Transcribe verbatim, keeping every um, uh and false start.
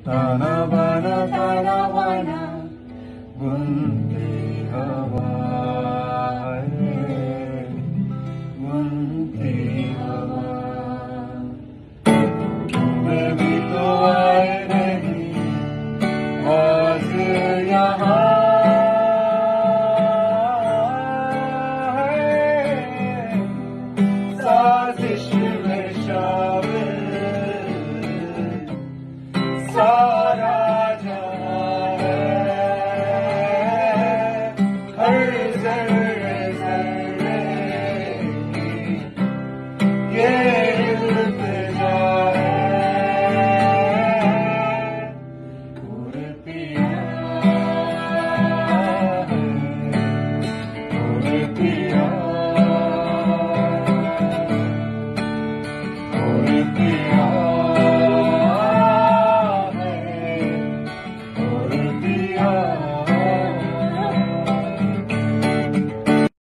ताना बाना ताना बाना बुनती हवा है, बुनती हवा। तुम्हें भी तो आए नहीं आज यहाँ है, साजिश में शामिल सा